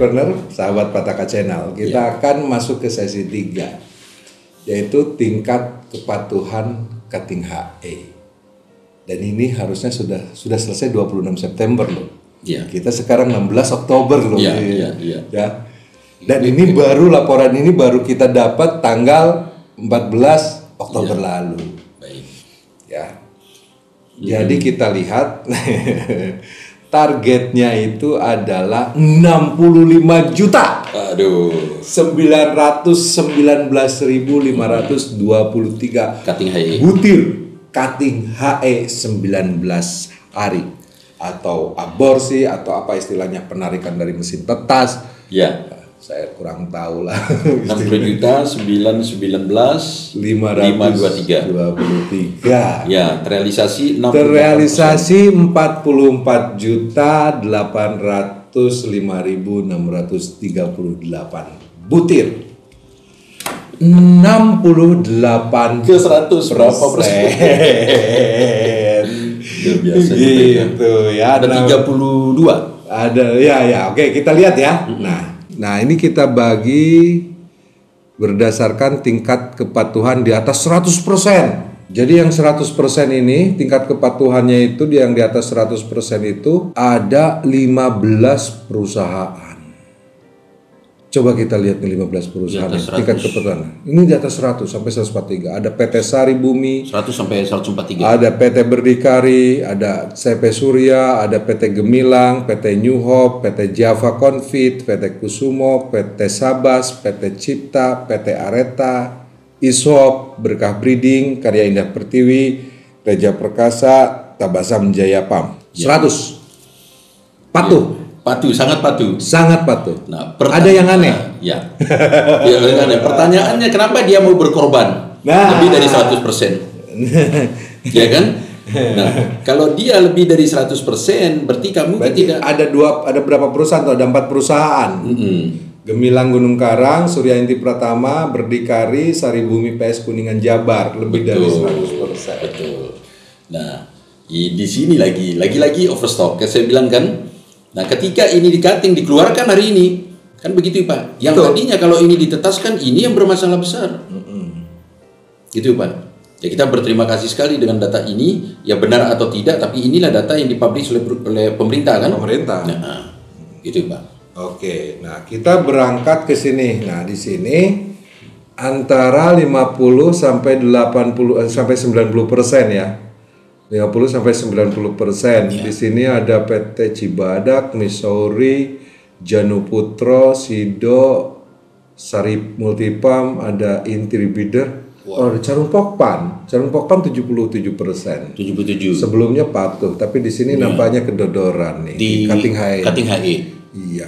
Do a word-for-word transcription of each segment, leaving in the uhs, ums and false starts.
entrepreneur, sahabat Pataka Channel. Kita yeah. akan masuk ke sesi tiga, yaitu tingkat kepatuhan cutting H E. Dan ini harusnya sudah sudah selesai dua puluh enam September loh. Yeah. Kita sekarang enam belas Oktober loh. Yeah, yeah, yeah. Ya. Dan ini baru laporan ini baru kita dapat tanggal empat belas Oktober yeah. lalu. Baik. Ya. Jadi kita lihat targetnya itu adalah enam puluh lima juta. Aduh. sembilan ratus sembilan belas ribu lima ratus dua puluh tiga Cutting H E. butir cutting H E sembilan belas hari atau aborsi atau apa istilahnya, penarikan dari mesin tetas. Ya. Saya kurang tahu lah. enam puluh juta sembilan sembilan belas lima ratus dua puluh tiga. Ya, terrealisasi enam puluh delapan persen. Terrealisasi empat puluh empat juta delapan ratus lima ribu enam ratus tiga puluh delapan butir. enam puluh delapan ke seratus berapa persen? Biasa gitu ya. Ada tiga puluh dua. Ada ya ya. Oke, kita lihat ya. Nah, Nah ini kita bagi berdasarkan tingkat kepatuhan di atas seratus persen. Jadi yang seratus persen ini tingkat kepatuhannya itu yang di atas seratus persen itu ada lima belas perusahaan. Coba kita lihat nih lima belas perusahaan ini, tingkat kepatuhan. Ini di atas seratus sampai seratus empat puluh tiga. Ada P T Sari Bumi seratus sampai seratus empat puluh tiga. Ada P T Berdikari, ada C P Surya, ada P T Gemilang, P T New Hope, P T Java Confit, P T Kusumo, P T Sabas, P T Cipta, P T Areta, Ishop, Berkah Breeding, Karya Indah Pertiwi, Reja Perkasa, Tabasam Jaya Pam. seratus. Patuh. Ya. Patuh, sangat patuh. Sangat patuh. Nah, ada yang aneh. Ya. Ya, yang aneh. Pertanyaannya kenapa dia mau berkorban? Nah. Lebih dari seratus persen. Ya kan? Nah, kalau dia lebih dari seratus persen, berarti kamu berarti tidak ada dua ada berapa perusahaan atau ada empat perusahaan. Mm-hmm. Gemilang Gunung Karang, Surya Inti Pratama, Berdikari, Sari Bumi P S Kuningan Jabar, lebih Betul. dari seratus persen. Betul. Nah, di sini lagi lagi-lagi overstock. Kayak saya bilang kan. Nah, ketika ini di-cutting dikeluarkan hari ini, kan begitu Pak. Yang Betul. tadinya kalau ini ditetaskan, ini yang bermasalah besar. Mm-hmm. Gitu Pak. Ya kita berterima kasih sekali dengan data ini, ya benar atau tidak, tapi inilah data yang dipublish oleh, oleh pemerintah kan? Pemerintah. Nah, gitu Pak. Oke, nah kita berangkat ke sini. Nah, di sini antara lima puluh sampai delapan puluh sampai sembilan puluh persen ya. lima puluh sampai sembilan puluh persen. Ya. Di sini ada P T Cibadak, Missouri, Janu Putro, Sido, Sari Multipam, ada Intri Bidder. Wow. Oh, ada Carung Pokpan. Carung Pokpan tujuh puluh tujuh persen. tujuh puluh tujuh. Sebelumnya patuh, tapi di sini ya. nampaknya kedodoran nih. Di, di cutting H E. Cutting H E. Iya.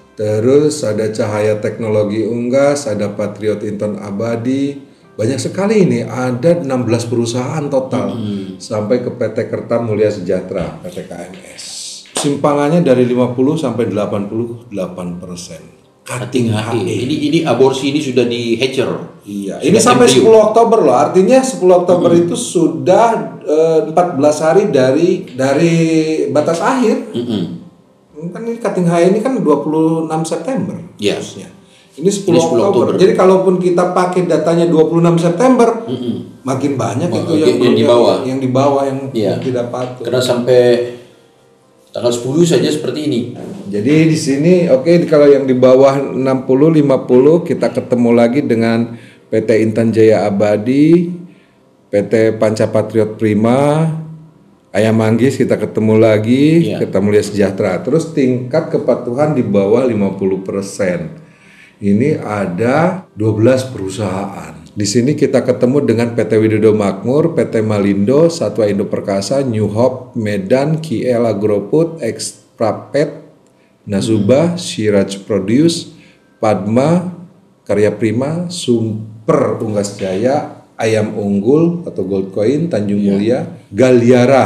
Terus ada Cahaya Teknologi Unggas, ada Patriot Inton Abadi. Banyak sekali ini, ada enam belas perusahaan total. Hmm. Sampai ke P T Kerta Mulia Sejahtera, P T K M S. Simpangannya dari lima puluh sampai delapan puluh delapan persen. Cutting H E. Ini ini aborsi ini sudah di hatcher. Iya. Sudah ini sampai sepuluh Oktober loh. Artinya sepuluh Oktober hmm. itu sudah uh, empat belas hari dari dari batas akhir. Hmm. Kan ini cutting H E ini kan dua puluh enam September. Iya. Harusnya. Ini sepuluh Oktober. Jadi kalaupun kita pakai datanya dua puluh enam September, mm-hmm. makin banyak oh, itu yang, yang di bawah, yang di bawah yang yeah. tidak patuh. Karena sampai tanggal sepuluh saja seperti ini. Jadi di sini oke okay, kalau yang di bawah enam puluh lima puluh kita ketemu lagi dengan P T Intan Jaya Abadi, P T Panca Patriot Prima, Ayam Manggis kita ketemu lagi, yeah. kita Mulia Sejahtera. Terus tingkat kepatuhan di bawah lima puluh persen. Ini ada dua belas perusahaan. Di sini kita ketemu dengan P T Widodo Makmur, P T Malindo, Satwa Indo Perkasa, New Hope, Medan, K L Agroput, Exprapet, Nasuba, hmm. Siraj Produce, Padma, Karya Prima, Super Unggas Jaya, Ayam Unggul atau Gold Coin, Tanjung yeah. Mulia, Galiara,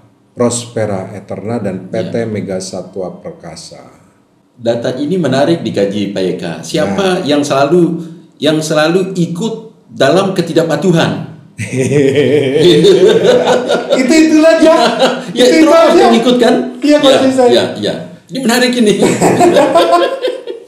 Prospera Eterna, dan P T yeah. Mega Satwa Perkasa. Data ini menarik dikaji Pak Eka. Siapa nah. yang selalu yang selalu ikut dalam ketidakpatuhan? itu itulah aja. Ya itu, itu aja yang ikut kan? Iya konsisten. Ya, ya, ya. Ini menarik ini.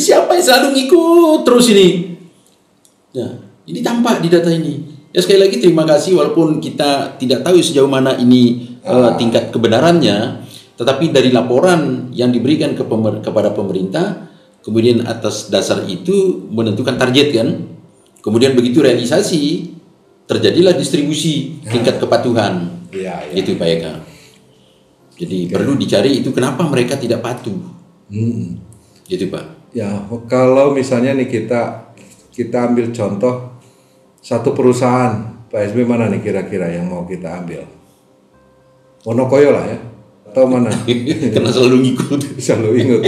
siapa yang selalu ngikut terus ini? Ya, ini tampak di data ini. Ya sekali lagi terima kasih walaupun kita tidak tahu sejauh mana ini uh, tingkat kebenarannya, tetapi dari laporan yang diberikan ke pemer kepada pemerintah, kemudian atas dasar itu menentukan target kan, kemudian begitu realisasi terjadilah distribusi tingkat kepatuhan, ya, ya. Gitu Pak Eka. Jadi okay. perlu dicari itu kenapa mereka tidak patuh, hmm. gitu Pak. Ya kalau misalnya nih kita kita ambil contoh satu perusahaan, Pak S B mana nih kira-kira yang mau kita ambil? Wonokoyo lah ya, atau mana? Karena selalu ngikut. Selalu ingat.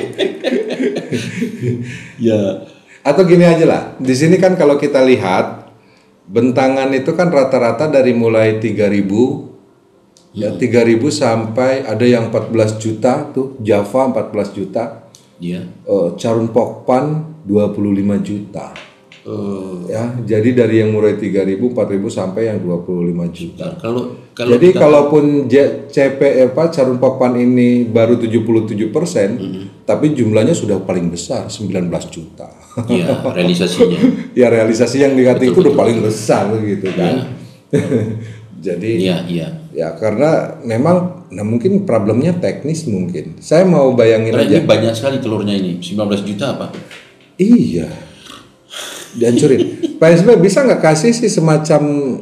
Ya. Atau gini aja lah, di sini kan kalau kita lihat bentangan itu kan rata-rata dari mulai tiga ribu, hmm. ya tiga ribu sampai ada yang empat belas juta tuh, Java empat belas juta, yeah. uh, Carun Pokpan dua puluh lima juta. Uh, ya, jadi dari yang mulai tiga ribu, empat ribu sampai yang dua puluh lima juta. Kalau, kalau jadi kita... kalaupun C P apa Carun Pokpan ini baru tujuh puluh tujuh persen, mm-hmm. tapi jumlahnya sudah paling besar sembilan belas juta. Iya, realisasinya. Ya, realisasi yang dikatakan itu udah paling besar gitu kan. Ya. Jadi iya, iya. Ya karena memang nah mungkin problemnya teknis mungkin. Saya mau bayangin karena aja. Ini banyak sekali telurnya ini, sembilan belas juta apa? Iya. Dihancurin. Pak S B bisa nggak kasih sih semacam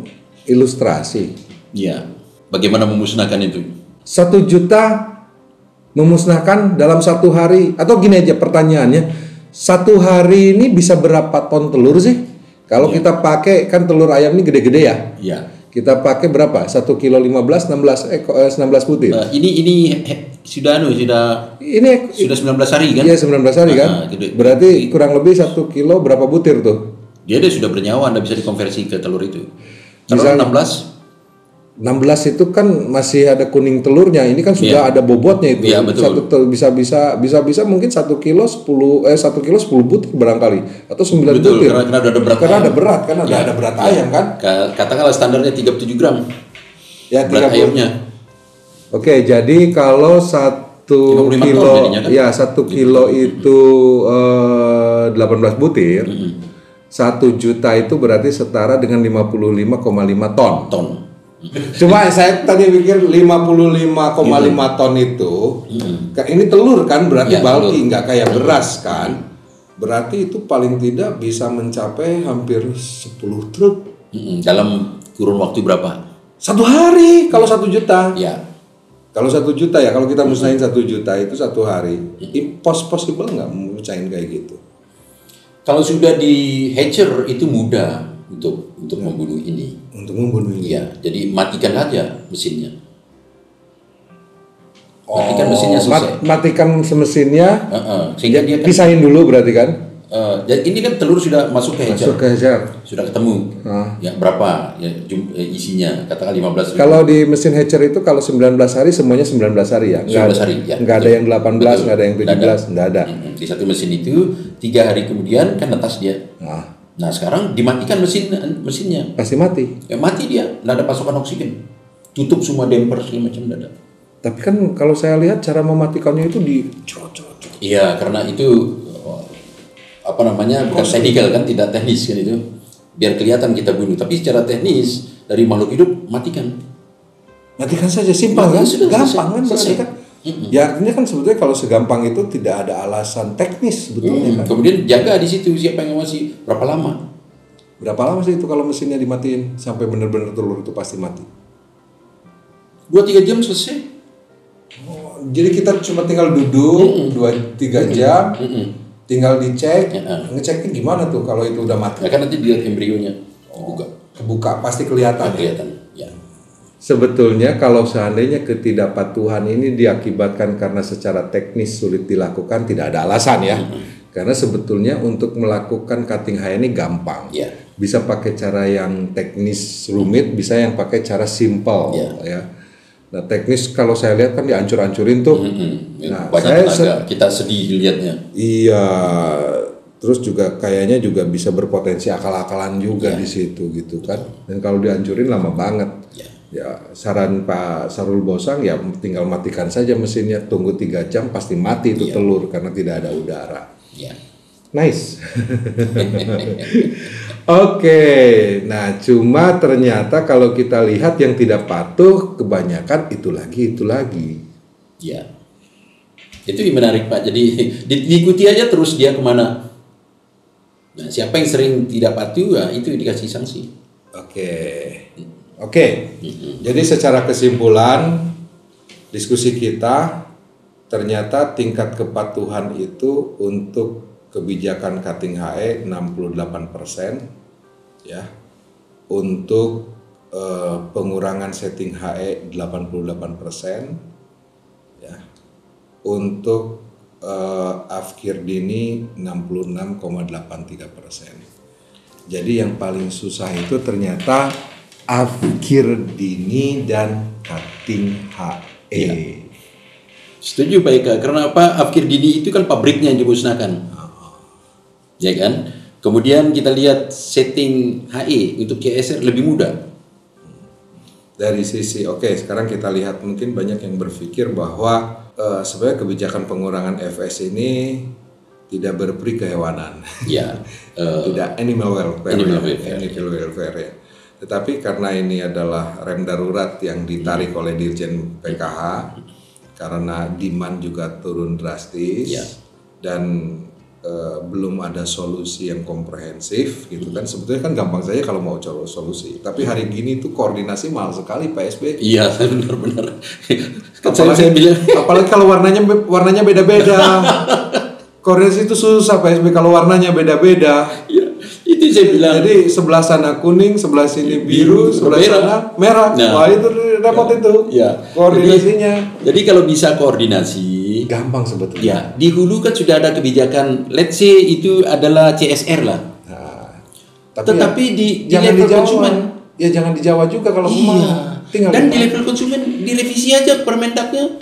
ilustrasi? Iya. Bagaimana memusnahkan itu? Satu juta memusnahkan dalam satu hari, atau gini aja pertanyaannya, satu hari ini bisa berapa ton telur sih? Kalau ya. Kita pakai kan telur ayam ini gede-gede ya? Iya. Kita pakai berapa? Satu kilo lima belas, enam belas, eh, enam belas butir. Nah, ini ini he, sudah anu sudah ini sudah sembilan belas hari kan? Iya sembilan belas hari kan. Nah, gitu. Berarti kurang lebih satu kilo berapa butir tuh? Dia dia sudah bernyawa, Anda bisa dikonversi ke telur itu. Telur enam belas. enam belas itu kan masih ada kuning telurnya. Ini kan sudah ya. Ada bobotnya itu. Ya, betul. Satu tel, bisa bisa bisa bisa mungkin satu kilo sepuluh eh satu kilo sepuluh butir barangkali atau sembilan betul, butir. Karena, karena ada berat. Karena ayam. ada berat kan ada ya. ada berat ya. ayam kan. Katakanlah standarnya tiga puluh tujuh gram. Ya, berat ayamnya. Oke, jadi kalau satu kilo jadinya, kan? Ya satu kilo itu eh, delapan belas butir. Mm-hmm. Satu juta itu berarti setara dengan lima puluh lima koma lima ton. Ton. Cuma saya tadi pikir lima puluh lima koma lima ton itu, mm-hmm. ini telur kan berarti ya, bulky, nggak kayak beras kan. Berarti itu paling tidak bisa mencapai hampir sepuluh truk. Mm-hmm. Dalam kurun waktu berapa? Satu hari kalau satu juta. Ya. Kalau satu juta ya, kalau kita musnahin satu juta itu satu hari. Impossible nggak mecahin kayak gitu? Kalau sudah di hatcher itu mudah untuk untuk ya. membunuh ini. Untuk membunuh ini. Ya, jadi matikan aja mesinnya. Oh, matikan mesinnya selesai. Mat, matikan mesinnya. Uh-uh. Sehingga dia kan, pisahin dulu berarti kan? Uh, jadi ini kan telur sudah masuk ke hatcher. Masuk ke hatcher. Sudah ketemu. Uh. Ya berapa ya jum, eh, isinya? Katakan lima belas ribu. Kalau di mesin hatcher itu kalau sembilan belas hari semuanya sembilan belas hari ya. sembilan belas hari ya. Enggak ada yang delapan belas, enggak ada yang tujuh belas, enggak ada. Hmm, di satu mesin itu tiga hari kemudian kan netas dia. Nah, nah sekarang dimatikan mesin mesinnya. Pasti mati. Ya mati dia, enggak ada pasokan oksigen. Tutup semua damper segala macam enggak ada. Tapi kan kalau saya lihat cara mematikannya itu di cocok. Iya, karena itu apa namanya bukan teknikal kan, tidak teknis kan itu, biar kelihatan kita bunuh, tapi secara teknis dari makhluk hidup matikan matikan saja, simpel kan, gampang kan matikan. Mm-hmm. Ya artinya kan sebetulnya kalau segampang itu tidak ada alasan teknis sebetulnya. Mm-hmm. kan. Kemudian jaga di situ siapa yang ngawasi, berapa lama berapa lama sih itu kalau mesinnya dimatiin sampai benar-benar telur itu pasti mati? Dua tiga jam selesai. Oh, jadi kita cuma tinggal duduk dua mm-hmm. tiga jam. Mm-hmm. Tinggal dicek, ya, ngeceknya gimana tuh kalau itu udah mati? Ya kan nanti dilihat embrionya, kebuka. Oh, kebuka pasti kelihatan. Kelihatan, ya. Sebetulnya kalau seandainya ketidakpatuhan ini diakibatkan karena secara teknis sulit dilakukan, tidak ada alasan ya. Mm-hmm. Karena sebetulnya untuk melakukan cutting hair ini gampang. Yeah. Bisa pakai cara yang teknis rumit, bisa yang pakai cara simple, yeah. ya. Nah teknis kalau saya lihat kan dihancur-hancurin tuh. Mm-hmm. Nah, banyak saya tenaga, kita sedih lihatnya. Iya, terus juga kayaknya juga bisa berpotensi akal-akalan juga yeah. di situ gitu kan. Dan kalau dihancurin lama banget. Yeah. Ya saran Pak Sarul Bosang ya tinggal matikan saja mesinnya, tunggu tiga jam pasti mati itu yeah. telur karena tidak ada udara. Yeah. Nice. Oke, nah cuma ternyata kalau kita lihat yang tidak patuh kebanyakan itu lagi itu lagi. Ya, itu yang menarik Pak. Jadi di- diikuti aja terus dia kemana. Nah, siapa yang sering tidak patuh, ya itu dikasih sanksi. Oke, oke. Jadi secara kesimpulan diskusi kita ternyata tingkat kepatuhan itu untuk kebijakan cutting H E enam puluh delapan persen, ya, untuk eh, pengurangan setting H E delapan puluh delapan persen, ya, untuk eh, afkir dini enam puluh enam koma delapan tiga persen. Jadi yang paling susah itu ternyata afkir dini dan cutting H E. Iya. Setuju Pak Eka, karena apa? Afkir dini itu kan pabriknya yang dimusnahkan. Ya kan? Kemudian kita lihat setting H E untuk C S R lebih mudah. Dari sisi, oke, sekarang kita lihat mungkin banyak yang berpikir bahwa eh, sebenarnya kebijakan pengurangan F S ini tidak berperi kehewanan, Ya. eh, tidak animal welfare, Animal ya, welfare, animal welfare ya. Tetapi karena ini adalah rem darurat yang ditarik oleh Dirjen P K H, karena demand juga turun drastis, Ya. dan Uh, belum ada solusi yang komprehensif gitu kan. Sebetulnya kan gampang saja kalau mau cari solusi, tapi hari gini tuh koordinasi mahal sekali Pak S B. Iya, benar-benar. Kan saya, Apalagi, saya bilang, apalagi kalau warnanya warnanya beda-beda. Koordinasi itu susah Pak S B kalau warnanya beda-beda. ya, itu saya bilang. Jadi sebelah sana kuning, sebelah sini biru, Biru, sebelah merah. sana merah. Nah. Wah itu repot itu. Ya. Koordinasinya. Jadi, jadi kalau bisa koordinasi, Gampang sebetulnya. ya di hulu kan sudah ada kebijakan. Let's say itu adalah C S R lah. Nah, Tetapi ya, di, di jangan level di Jawa. konsumen. Ya jangan di Jawa juga kalau Iya. mau. Tinggal Dan di di level konsumen direvisi aja Permendaknya.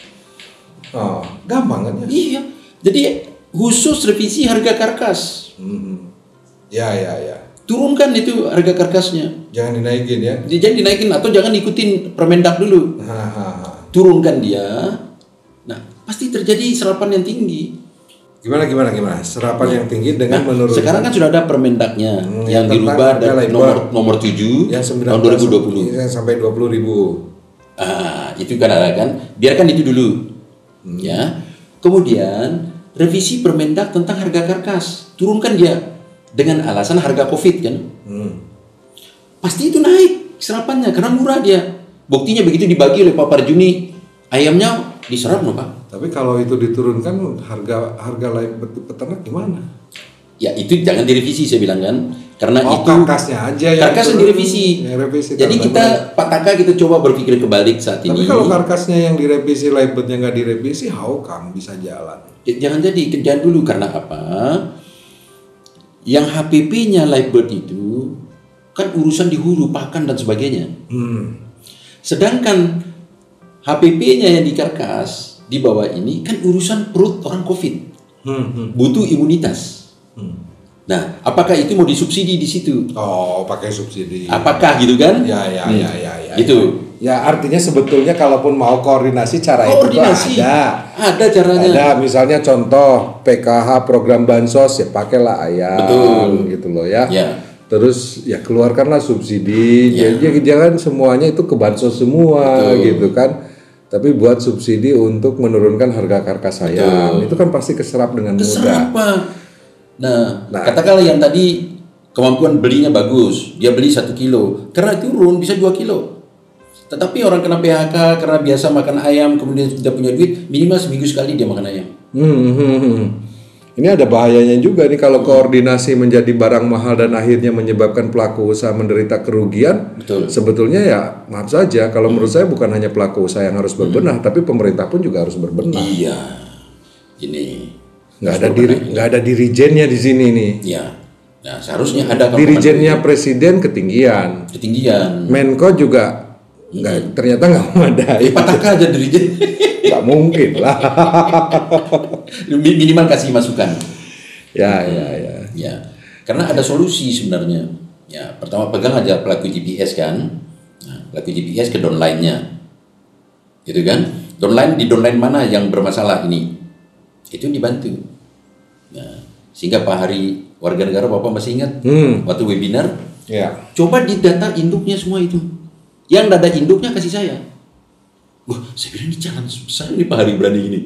Oh, gampang kan ya? Iya. Jadi khusus revisi harga karkas. Hmm. Ya, ya, ya. Turunkan itu harga karkasnya. Jangan dinaikin ya. Jangan dinaikin atau jangan ikutin Permendak dulu. Hahaha. Turunkan dia. Nah, pasti terjadi serapan yang tinggi. Gimana, gimana, gimana? Serapan yang tinggi dengan Nah, menurunkan. sekarang kan sudah ada Permendaknya Hmm, yang tentang dirubah harga dari labor. nomor nomor tujuh yang tahun dua ribu dua puluh. Yang sampai dua puluh ribu. Ah, itu kan ada kan. Biarkan itu dulu. Hmm. Ya. Kemudian revisi Permendak tentang harga karkas. Turunkan dia dengan alasan harga Covid kan. Hmm. Pasti itu naik serapannya karena murah dia. Buktinya begitu dibagi oleh Pak Parjuni, ayamnya diserap loh Pak. Tapi kalau itu diturunkan harga harga lain peternak gimana? Ya itu jangan direvisi saya bilang kan. Karena Oh, itu karkasnya aja yang karkas yang diturun- direvisi. yang revisi. Jadi Karena kita Pak Taka kita coba berpikir kebalik saat Tapi ini. kalau karkasnya yang direvisi, labelnya nggak direvisi, how come bisa jalan? Ya, jangan jadi kerjaan dulu karena apa? Yang H P P-nya Livebird itu kan urusan di hulu, pakan dan sebagainya. Hmm. Sedangkan H P P-nya yang di karkas di bawah ini kan urusan perut orang Covid, Hmm. Hmm. butuh imunitas. Hmm. Nah, apakah itu mau disubsidi di situ? Oh, pakai subsidi. Apakah gitu kan? Ya, ya, Hmm. ya, ya, ya. Itu. Ya artinya sebetulnya kalaupun mau koordinasi cara Koordinasi. itu tuh ada. Ada caranya. Ada misalnya contoh P K H program bansos ya pakailah ayam. Betul. Gitu loh ya. Ya. Terus ya keluarkanlah subsidi. Ya. Jadi jangan semuanya itu ke bansos semua. Betul. Gitu kan. Tapi buat subsidi untuk menurunkan harga karkas ayam. Betul. Itu kan pasti keserap dengan mudah. Keserap, Pak. Nah, Nah. katakanlah yang tadi kemampuan belinya bagus, dia beli satu kilo, karena turun bisa dua kilo. Tetapi orang kena P H K karena biasa makan ayam, kemudian tidak punya duit, minimal seminggu sekali dia makan ayam. Hmm, hmm, hmm. Ini ada bahayanya juga nih kalau koordinasi menjadi barang mahal dan akhirnya menyebabkan pelaku usaha menderita kerugian. Betul. Sebetulnya ya maaf saja kalau menurut saya bukan hanya pelaku usaha yang harus berbenah, tapi pemerintah pun juga harus berbenah. Iya, ini Nggak ada diri, nggak ada dirijennya di sini nih. Iya. Nah, seharusnya ada kalau Dirijennya presiden ketinggian, ketinggian. Menko juga nggak, ternyata nggak memadai. Eh, pataka aja dirijen. Nggak mungkin lah. Minimal kasih masukan. Ya, ya, ya. Ya, karena ada solusi sebenarnya. Ya, pertama pegang aja pelaku G P S kan. Nah, pelaku G P S ke downline-nya. Gitu kan? Downline di downline mana yang bermasalah ini? Itu dibantu. Nah, Sehingga Pak Hari warga negara Bapak masih ingat Hmm. waktu webinar, Ya. coba di data induknya semua itu. Yang data induknya kasih saya. Wah, saya bilang ini jalan besar ini Pak Hari berani gini.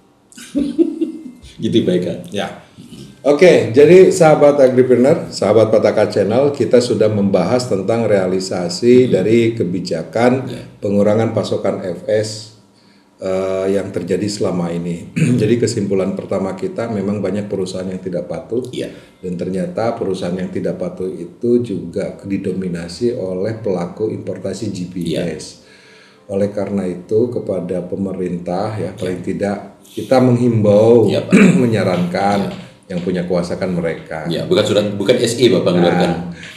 Gitu Pak Eka. Ya. Oke, jadi sahabat agripreneur, sahabat Pataka Channel, kita sudah membahas tentang realisasi dari kebijakan Ya. pengurangan pasokan F S eh, yang terjadi selama ini. Jadi kesimpulan pertama kita memang banyak perusahaan yang tidak patuh. Iya. Dan ternyata perusahaan yang tidak patuh itu juga didominasi oleh pelaku importasi G P S. Oleh karena itu kepada pemerintah ya paling tidak kita menghimbau, Iya, Pak. menyarankan yang punya kuasa kan mereka. Ya, bukan surat, bukan S E Bapak mengeluarkan.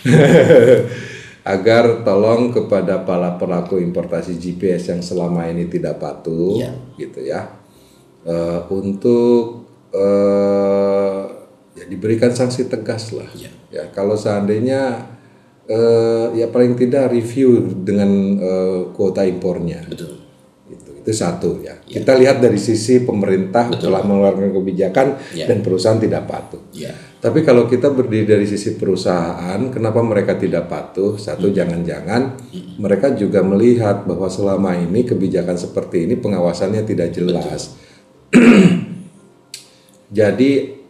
Agar tolong kepada para pelaku importasi G P S yang selama ini tidak patuh, Iya. gitu ya, eh, untuk eh, ya diberikan sanksi tegas lah. Iya. Ya kalau seandainya eh, ya paling tidak review dengan eh, kuota impornya. Betul. Itu, itu satu ya. Kita lihat dari sisi pemerintah Betul. telah mengeluarkan kebijakan Ya. dan perusahaan tidak patuh. Ya. Tapi kalau kita berdiri dari sisi perusahaan, kenapa mereka tidak patuh? Satu, jangan-jangan mereka juga melihat bahwa selama ini kebijakan seperti ini pengawasannya tidak jelas. Jadi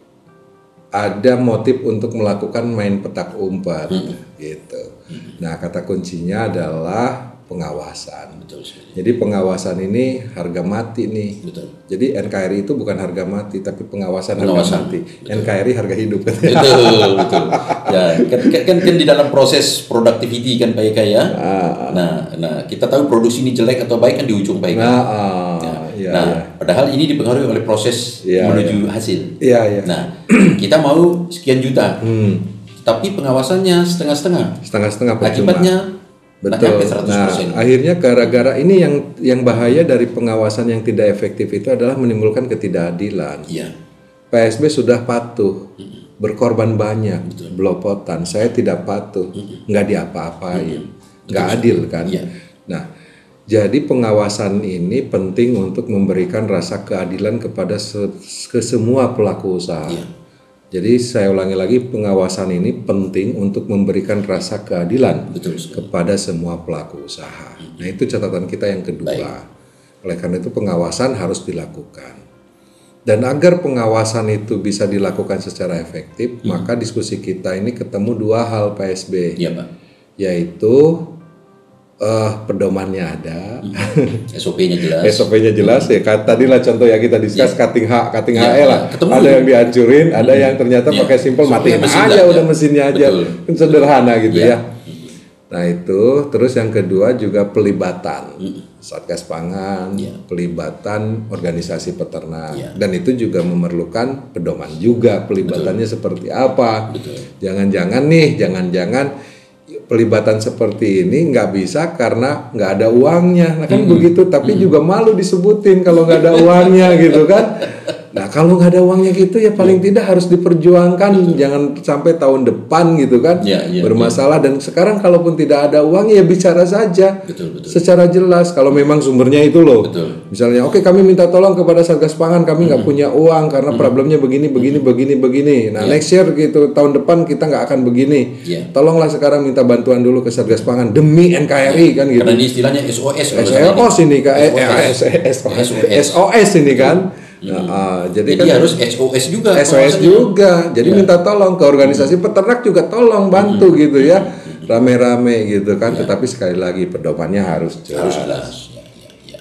ada motif untuk melakukan main petak umpet, gitu. Nah, kata kuncinya adalah pengawasan. Betul sekali. Jadi pengawasan ini harga mati nih. Betul. Jadi N K R I itu bukan harga mati, tapi pengawasan, Pengawasan. harga mati. N K R I harga hidup. Betul, betul. Ya, kan, kan, kan, kan di dalam proses productivity kan Pak Eka ya. Nah, nah kita tahu produksi ini jelek atau baik kan di ujung Pak Eka. Nah, ah, iya, nah, iya. padahal ini dipengaruhi oleh proses Iya, menuju hasil. Iya, iya. Nah, kita mau sekian juta, Hmm, tapi pengawasannya setengah-setengah. setengah-setengah percuma. Akibatnya Betul. nyampe seratus persen. Nah, akhirnya gara-gara ini yang yang bahaya dari pengawasan yang tidak efektif itu adalah menimbulkan ketidakadilan. Iya. P S B sudah patuh, berkorban banyak, belopotan. Saya tidak patuh, nggak diapa-apain, nggak adil kan? Iya. Nah, jadi pengawasan ini penting untuk memberikan rasa keadilan kepada se- ke semua pelaku usaha. Iya. Jadi saya ulangi lagi, pengawasan ini penting untuk memberikan rasa keadilan Betul sekali. kepada semua pelaku usaha. Nah, itu catatan kita yang kedua. Baik. Oleh karena itu pengawasan harus dilakukan. Dan agar pengawasan itu bisa dilakukan secara efektif, maka diskusi kita ini ketemu dua hal P S B, Iya Pak. yaitu eh, pedomannya ada, S O P-nya jelas. S O P-nya jelas ya. Kat- Tadi lah contoh ya kita discuss cutting H, cutting Iya, H E lah. iya. Ketemu. Ada yang dihancurin, ada yang ternyata Iya. pakai simple Soalnya matiin mesin aja nggak udah ada. mesinnya aja. Betul. Kan sederhana gitu Iya. ya. Nah itu, terus yang kedua juga pelibatan Satgas Pangan, Iya. pelibatan organisasi peternak, Iya. dan itu juga memerlukan pedoman juga pelibatannya seperti apa. Betul. Jangan-jangan nih, jangan-jangan pelibatan seperti ini nggak bisa karena nggak ada uangnya, nah kan begitu. Tapi juga malu disebutin kalau nggak ada uangnya gitu kan. Nah kalau nggak ada uangnya gitu ya paling tidak harus diperjuangkan, jangan sampai tahun depan gitu kan Ya, ya, bermasalah. Dan sekarang kalaupun tidak ada uang ya bicara saja Betul, betul. secara jelas. Kalau memang sumbernya itu loh, Betul. misalnya oke kami minta tolong kepada Satgas Pangan, kami nggak punya uang karena problemnya begini begini begini begini. Nah next year gitu tahun depan kita nggak akan begini. Iya. Tolonglah sekarang minta bantuan dulu ke Satgas Pangan demi N K R I kan gitu. Karena ini istilahnya S O S. kalau S saya O S ini kan, eh, S O S. eh, S O S S O S. S O S ini kan. Nah, ah, jadi, Jadi kan harus S O S juga. S O S pengawasannya. juga. Jadi Ya. minta tolong ke organisasi peternak juga tolong bantu gitu ya, rame-rame gitu kan. Tetapi sekali lagi pedomannya harus Harus jelas. jelas. Ya, ya, ya.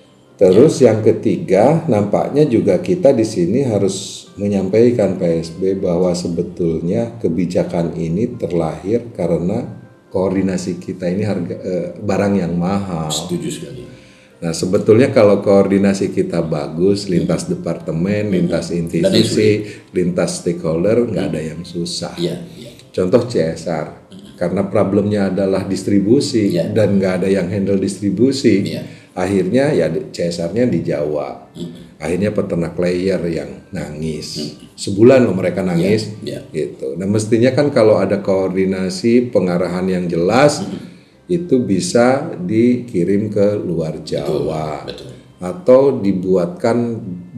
Terus yang ketiga, nampaknya juga kita di sini harus menyampaikan P S B bahwa sebetulnya kebijakan ini terlahir karena koordinasi kita ini harga eh, barang yang mahal. Setuju sekali. Nah, sebetulnya kalau koordinasi kita bagus, lintas departemen, lintas institusi, lintas stakeholder, nggak ada yang susah. Iya, iya. Contoh C S R, karena problemnya adalah distribusi Iya. dan nggak ada yang handle distribusi, Iya. akhirnya ya C S R-nya di Jawa. Akhirnya peternak layer yang nangis. Sebulan loh mereka nangis, Iya, gitu. Nah, mestinya kan kalau ada koordinasi, pengarahan yang jelas, itu bisa dikirim ke luar Jawa Betul. atau dibuatkan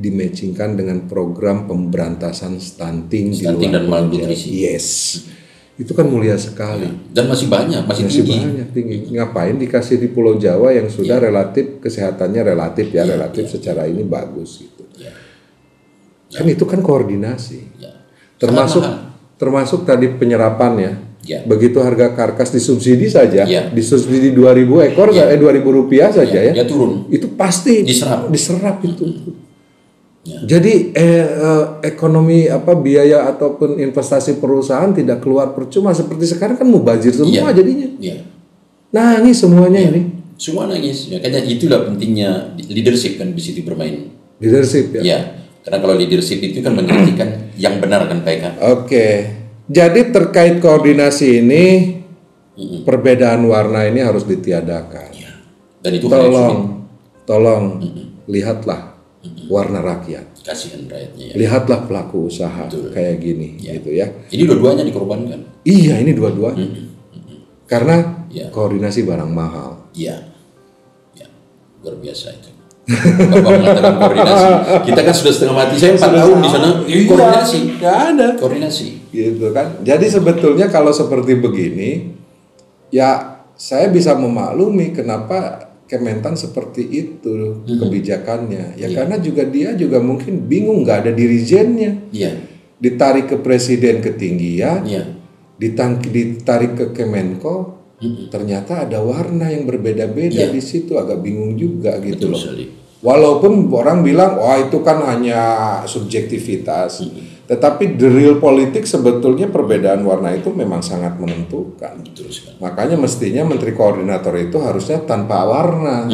dimatchingkan dengan program pemberantasan stunting, Stunting di luar dan malnutrisi. Yes, itu kan mulia sekali. Dan masih banyak, masih, Masih tinggi. banyak tinggi. Ngapain dikasih di Pulau Jawa yang sudah Ya. relatif kesehatannya relatif ya, Ya, relatif ya, secara ini bagus gitu. Ya. Kan itu kan koordinasi. Ya. Termasuk Sangat termasuk tadi penyerapan ya. Ya. Begitu harga karkas disubsidi saja, Ya. disubsidi dua ribu ekor, Ya. eh dua ribu rupiah saja Ya, ya. ya turun. Itu pasti Diserap. diserap itu. Ya. Jadi eh, eh, ekonomi apa biaya ataupun investasi perusahaan tidak keluar percuma seperti sekarang kan mubazir semua Ya. jadinya. Ya. Nangis semuanya Ya. ini. Semua nangis. Ya, kayaknya itulah pentingnya leadership kan di situ bermain. Leadership ya. Ya. Karena kalau leadership itu kan mengertikan yang benar kan Pak Eka. Oke. Jadi terkait koordinasi ini perbedaan warna ini harus ditiadakan. Ya. Dan itu hal yang sulit. Tolong, tolong lihatlah warna rakyat. Kasihan rakyatnya ya. Lihatlah pelaku usaha Betul. kayak gini, Ya. gitu ya. Ini dua-duanya dikorbankan. Iya, ini dua-duanya. Karena Ya. koordinasi barang mahal. Iya. Ya. Luar biasa itu. Bapak mengatakan koordinasi. Kita kan sudah setengah mati. Saya empat tahun di sana. Koordinasi. Nggak ada. Koordinasi. Gitu kan. Jadi sebetulnya kalau seperti begini, ya saya bisa memaklumi kenapa Kementan seperti itu kebijakannya. Ya Iya. karena juga dia juga mungkin bingung nggak ada dirijennya. Iya. Ditarik ke presiden ketinggian, Iya. ditang- ditarik ke Kemenko, ternyata ada warna yang berbeda-beda Iya. di situ, agak bingung juga gitu Betul loh. sekali. Walaupun orang bilang, wah itu kan hanya subjektivitas, tetapi the real politik sebetulnya perbedaan warna itu memang sangat menentukan. Betul sekali. Makanya mestinya menteri koordinator itu harusnya tanpa warna.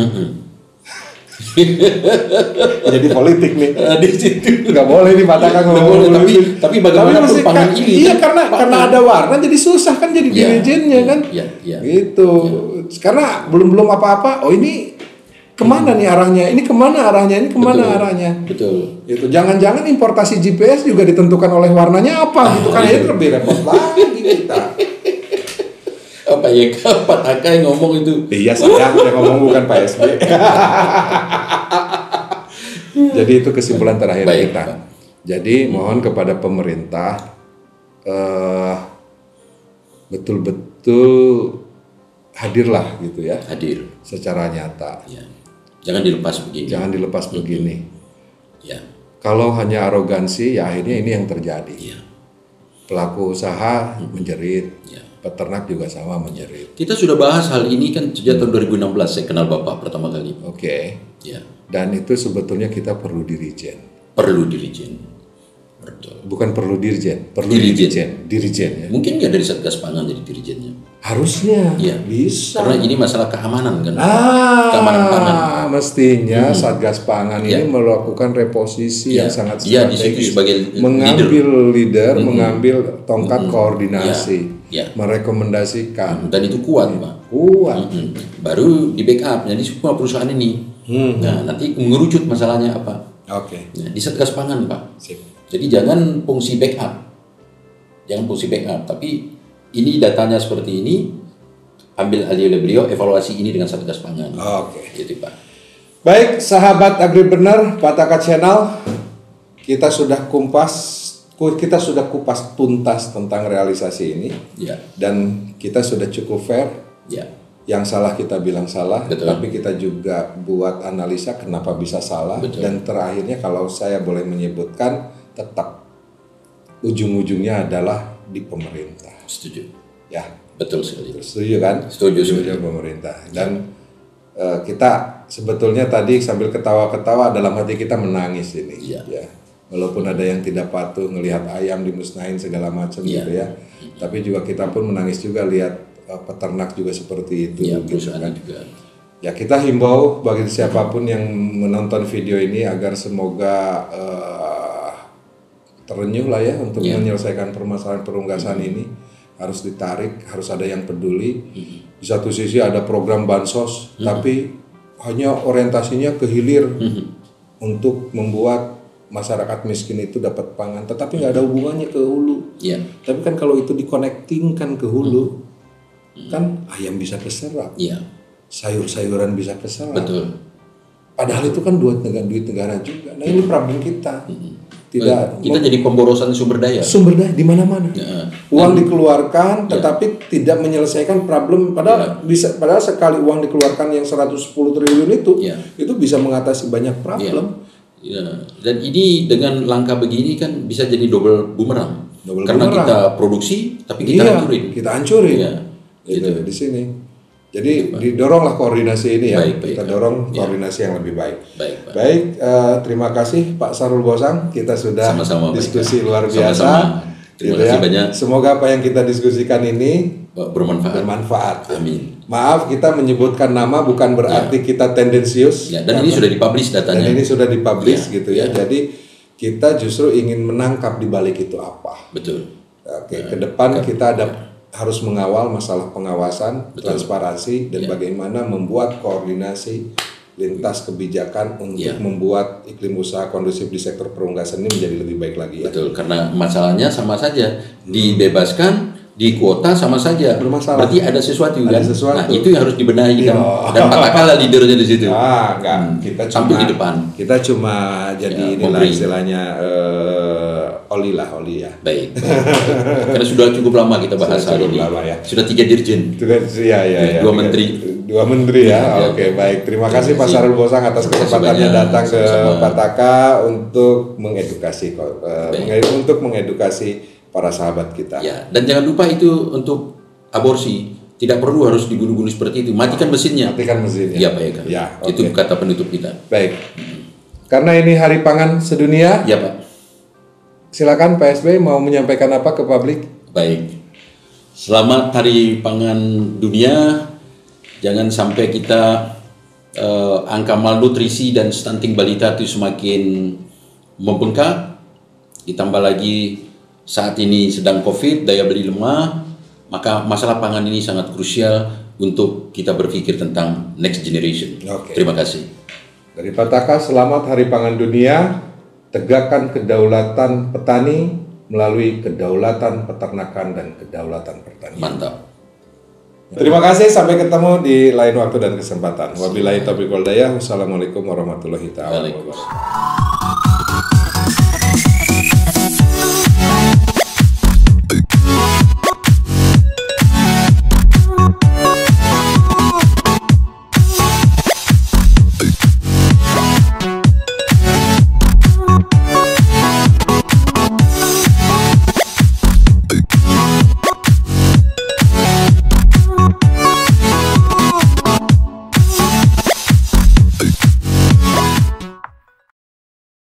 Jadi politik nih. Di situ. Nggak boleh dipatahkan Nggak ngomong boleh, tapi politik. tapi bagaimanapun mesti pangan kan- ini iya kan karena pangan. karena ada warna jadi susah kan jadi Iya, dirijennya iya, kan. iya, iya. Gitu. Karena belum belum apa-apa. Oh ini kemana nih arahnya? Ini kemana arahnya? Ini kemana Betul. arahnya? Betul. Itu jangan-jangan importasi G P S juga ditentukan oleh warnanya apa gitu kan? iya. Itu lebih repot lagi kita. Apa ya Pak Taka yang ngomong itu? Iya saya yang ngomong bukan Pak S B. Jadi itu kesimpulan terakhir Baik, kita. Pak. Jadi mohon kepada pemerintah eh, betul-betul hadirlah gitu ya Hadir. secara nyata. Ya. Jangan dilepas begini. Jangan dilepas begini. Ya. Kalau hanya arogansi ya akhirnya ini yang terjadi. Ya. Pelaku usaha menjerit, Ya. peternak juga sama menjerit. Kita sudah bahas hal ini kan sejak tahun dua ribu enam belas saya kenal Bapak pertama kali. Oke. Ya. Dan itu sebetulnya kita perlu dirijen. Perlu dirijen. Betul. Bukan perlu dirjen, perlu Dirijen. dirijen, dirijen ya. Mungkin nggak dari Satgas Pangan jadi dirijennya. Harusnya Iya. bisa. Karena ini masalah keamanan kan. Ah, Keamanan pangan. mestinya Satgas Pangan ini Iya. melakukan reposisi Iya. yang sangat Dia di situ strategis, sebagai mengambil leader, mengambil tongkat koordinasi, Iya. merekomendasikan, Dan itu kuat Pak. kuat. Mm. Baru di backup. Jadi semua perusahaan ini. Nah nanti mengerucut masalahnya apa? Oke. Nah, di Satgas Pangan Pak. Sip. Jadi jangan fungsi backup, jangan fungsi backup, tapi ini datanya seperti ini, ambil alih oleh beliau, evaluasi ini dengan Satgas Pangan. Oke. Gitu Pak. Baik, sahabat Agribener, Pak Taka Channel, kita sudah kumpas, kita sudah kupas tuntas tentang realisasi ini, Ya, dan kita sudah cukup fair. ya, Yang salah kita bilang salah, Betul. tapi kita juga buat analisa kenapa bisa salah. Betul. Dan terakhirnya kalau saya boleh menyebutkan, tetap ujung-ujungnya adalah di pemerintah. setuju. Ya, Betul sekali. setuju kan? Setuju, Ujung-ujungnya setuju. pemerintah. Dan eh, kita sebetulnya tadi sambil ketawa-ketawa dalam hati kita menangis ini. Iya. Ya. Walaupun ada yang tidak patuh ngelihat ayam dimusnahin segala macam Iya. gitu ya. Tapi juga kita pun menangis juga lihat eh, peternak juga seperti itu. Ya, gitu perusahaan kan. juga. Ya kita himbau bagi siapapun yang menonton video ini agar semoga eh, terenyuh lah ya untuk Ya. menyelesaikan permasalahan perunggasan ini. Harus ditarik, harus ada yang peduli. Di satu sisi ada program bansos, tapi hanya orientasinya ke hilir untuk membuat masyarakat miskin itu dapat pangan, tetapi nggak ada hubungannya ke hulu. Ya, Tapi kan kalau itu dikonektingkan ke hulu, kan ayam bisa keserap, ya, sayur-sayuran bisa keserap, betul. Padahal itu kan duit negara, duit negara juga. Nah ini problem kita. Tidak kita jadi pemborosan sumber daya. Sumber daya di mana-mana. Ya. Uang dikeluarkan, Ya. tetapi tidak menyelesaikan problem. Padahal Ya. bisa, padahal sekali uang dikeluarkan yang seratus sepuluh triliun itu, Ya. itu bisa mengatasi banyak problem. Ya. Ya. Dan ini dengan langkah begini kan bisa jadi double bumerang. Double Karena bumerang. kita produksi, tapi kita Iya, hancurin. kita hancurin. Ya. Gitu, Gitu. di sini. Jadi didoronglah koordinasi ini ya. Baik, baik. Kita dorong Ya. koordinasi yang lebih baik. Baik, Pak. Baik, eh, terima kasih Pak Sarul Bosang. Kita sudah Sama-sama, diskusi baik, Pak. luar biasa. Sama-sama. Terima Gitu kasih ya. banyak. Semoga apa yang kita diskusikan ini Bermanfaat. bermanfaat. Amin. Maaf kita menyebutkan nama bukan berarti kita tendensius. Ya, dan ini sudah dipublish datanya. Dan ini sudah dipublish Ya, gitu ya. ya. Jadi kita justru ingin menangkap di balik itu apa. Betul. Oke, ke depan kita ada harus mengawal masalah pengawasan, Betul. transparansi, dan Ya. bagaimana membuat koordinasi lintas kebijakan untuk Ya. membuat iklim usaha kondusif di sektor perunggasan ini menjadi lebih baik lagi ya. Betul, karena masalahnya sama saja. Dibebaskan, di kuota sama saja. Bermasalah. Berarti ada sesuatu Ada kan? sesuatu. Nah, itu yang harus dibenahi kan. Iya. Dan Patakala leadernya di situ. Ah, enggak. Kita Tampil cuma di depan. Kita cuma jadi Ya, inilah memberi. istilahnya eh, oli lah, oli ya. Baik. Karena sudah cukup lama kita bahas Sudah hal cukup ini. lama ya. Sudah tiga dirjen. Itu kan ya ya ya. Dua menteri. Dua menteri ya. Ya, Oke, ya. baik. Terima Terima kasih Pak kasih. Sarul Bosang atas Terima kasih kesempatannya banyak. datang ke Sama-sama. Pataka untuk mengedukasi eh, Baik. menge- untuk mengedukasi para sahabat kita. Ya, dan jangan lupa itu untuk aborsi. Tidak perlu harus dibunuh-bunuh seperti itu. Matikan mesinnya. Matikan mesinnya. Iya, Pak Eka. Ya, Itu oke. kata penutup kita. Baik. Karena ini Hari Pangan Sedunia, Ya, Pak. silakan Pak S B mau menyampaikan apa ke publik? Baik. Selamat Hari Pangan Dunia. Jangan sampai kita eh, angka malnutrisi dan stunting balita itu semakin membengkak. Ditambah lagi saat ini sedang Covid, daya beli lemah, maka masalah pangan ini sangat krusial untuk kita berpikir tentang next generation. Oke. Terima kasih. Dari Pataka, selamat Hari Pangan Dunia. Tegakkan kedaulatan petani melalui kedaulatan peternakan dan kedaulatan pertanian. Mantap. Terima kasih, sampai ketemu di lain waktu dan kesempatan. Wabillahi taufiq wal hidayah. Wassalamualaikum warahmatullahi taala wabarakatuh. Waalaikumsalam.